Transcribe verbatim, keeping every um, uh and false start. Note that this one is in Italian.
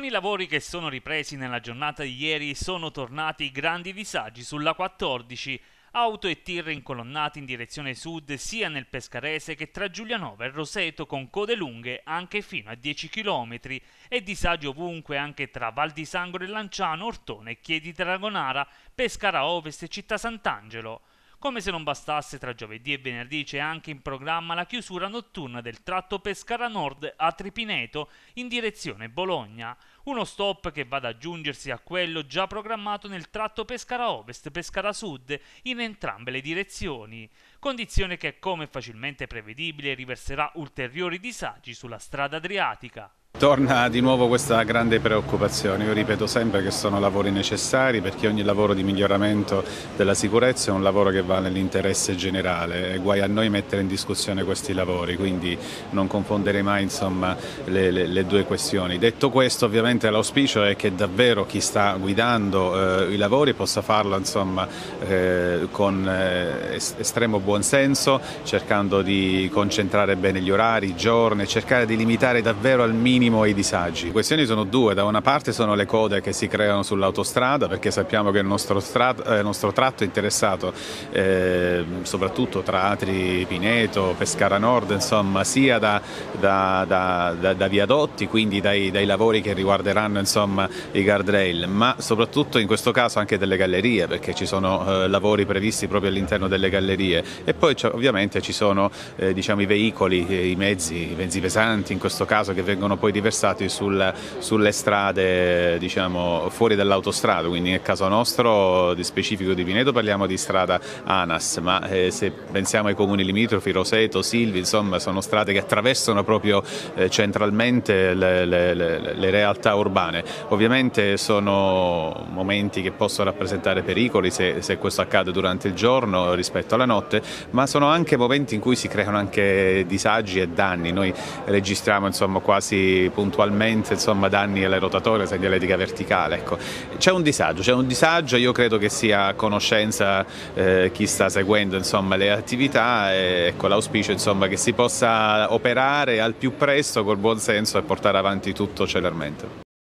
Con i lavori che sono ripresi nella giornata di ieri sono tornati i grandi disagi sulla quattordici, auto e tir incolonnati in direzione sud sia nel Pescarese che tra Giulianova e Roseto con code lunghe anche fino a dieci chilometri e disagi ovunque anche tra Val di Sangro e Lanciano, Ortone, Chieti Dragonara, Pescara Ovest e Città Sant'Angelo. Come se non bastasse, tra giovedì e venerdì c'è anche in programma la chiusura notturna del tratto Pescara Nord a Tripineto in direzione Bologna, uno stop che va ad aggiungersi a quello già programmato nel tratto Pescara Ovest-Pescara Sud in entrambe le direzioni, condizione che, come facilmente prevedibile, riverserà ulteriori disagi sulla strada adriatica. Torna di nuovo questa grande preoccupazione. Io ripeto sempre che sono lavori necessari perché ogni lavoro di miglioramento della sicurezza è un lavoro che va nell'interesse generale e guai a noi mettere in discussione questi lavori, quindi non confondere mai insomma, le, le, le due questioni. Detto questo, ovviamente l'auspicio è che davvero chi sta guidando eh, i lavori possa farlo insomma, eh, con eh, estremo buonsenso, cercando di concentrare bene gli orari, i giorni, cercare di limitare davvero al minimo i disagi. Le questioni sono due: da una parte sono le code che si creano sull'autostrada, perché sappiamo che il nostro, eh, il nostro tratto è interessato eh, soprattutto tra Atri, Pineto, Pescara Nord, insomma, sia da, da, da, da, da viadotti, quindi dai, dai lavori che riguarderanno insomma, i guardrail, ma soprattutto in questo caso anche delle gallerie, perché ci sono eh, lavori previsti proprio all'interno delle gallerie, e poi ovviamente ci sono eh, diciamo, i veicoli, eh, i mezzi, i mezzi pesanti in questo caso, che vengono poi riversati sul, sulle strade diciamo, fuori dall'autostrada, quindi nel caso nostro di specifico di Pineto parliamo di strada ANAS, ma eh, se pensiamo ai comuni limitrofi, Roseto, Silvi, insomma sono strade che attraversano proprio eh, centralmente le, le, le, le realtà urbane. Ovviamente sono momenti che possono rappresentare pericoli se, se questo accade durante il giorno rispetto alla notte, ma sono anche momenti in cui si creano anche disagi e danni. Noi registriamo insomma quasi puntualmente insomma, danni alle rotatorie, segnaletica verticale. Ecco. C'è un disagio, c'è un disagio, io credo che sia a conoscenza eh, chi sta seguendo insomma, le attività, e ecco, l'auspicio insomma, che si possa operare al più presto col buon senso e portare avanti tutto celermente.